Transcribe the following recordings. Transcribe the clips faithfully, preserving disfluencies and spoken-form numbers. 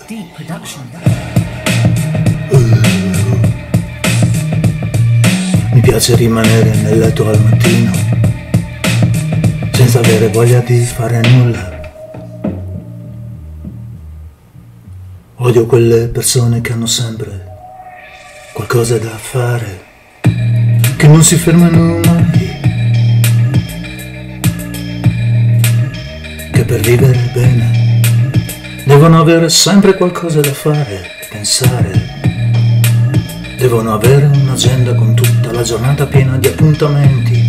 Deep Production. Mi piace rimanere nel letto al mattino senza avere voglia di fare nulla. Odio quelle persone che hanno sempre qualcosa da fare, che non si fermano mai, che per vivere bene devono avere sempre qualcosa da fare, pensare. Devono avere un'agenda con tutta la giornata piena di appuntamenti.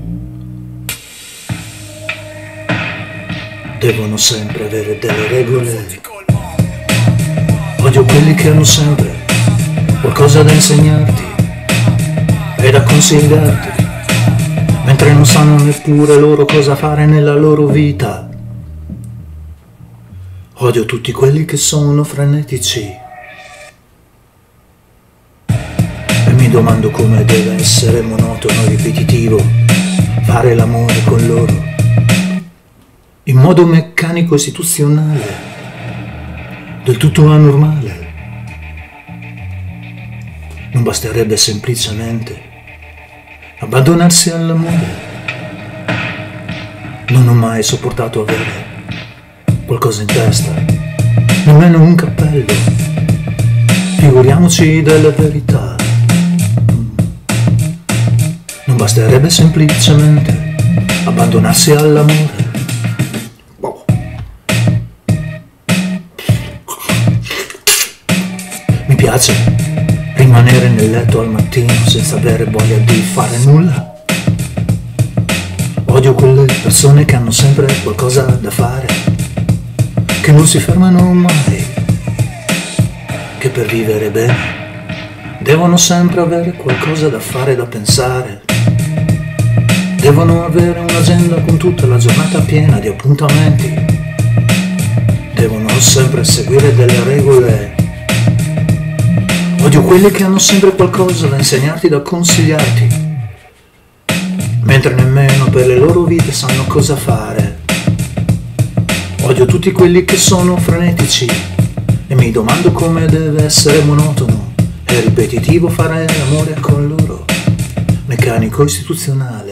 Devono sempre avere delle regole. Odio quelli che hanno sempre qualcosa da insegnarti e da consigliarti, mentre non sanno neppure loro cosa fare nella loro vita. Odio tutti quelli che sono frenetici e mi domando come deve essere monotono e ripetitivo fare l'amore con loro in modo meccanico istituzionale, del tutto anormale. Non basterebbe semplicemente abbandonarsi all'amore. Non ho mai sopportato avere qualcosa in testa, nemmeno un cappello, figuriamoci della verità. Non basterebbe semplicemente abbandonarsi all'amore. Boh. Mi piace rimanere nel letto al mattino senza avere voglia di fare nulla. Odio quelle persone che hanno sempre qualcosa da fare, che non si fermano mai, che per vivere bene devono sempre avere qualcosa da fare, da pensare. Devono avere un'agenda con tutta la giornata piena di appuntamenti. Devono sempre seguire delle regole. Odio quelli che hanno sempre qualcosa da insegnarti, da consigliarti, mentre nemmeno per le loro vite sanno cosa fare. Odio tutti quelli che sono frenetici e mi domando come deve essere monotono e ripetitivo fare l'amore con loro, meccanico istituzionale.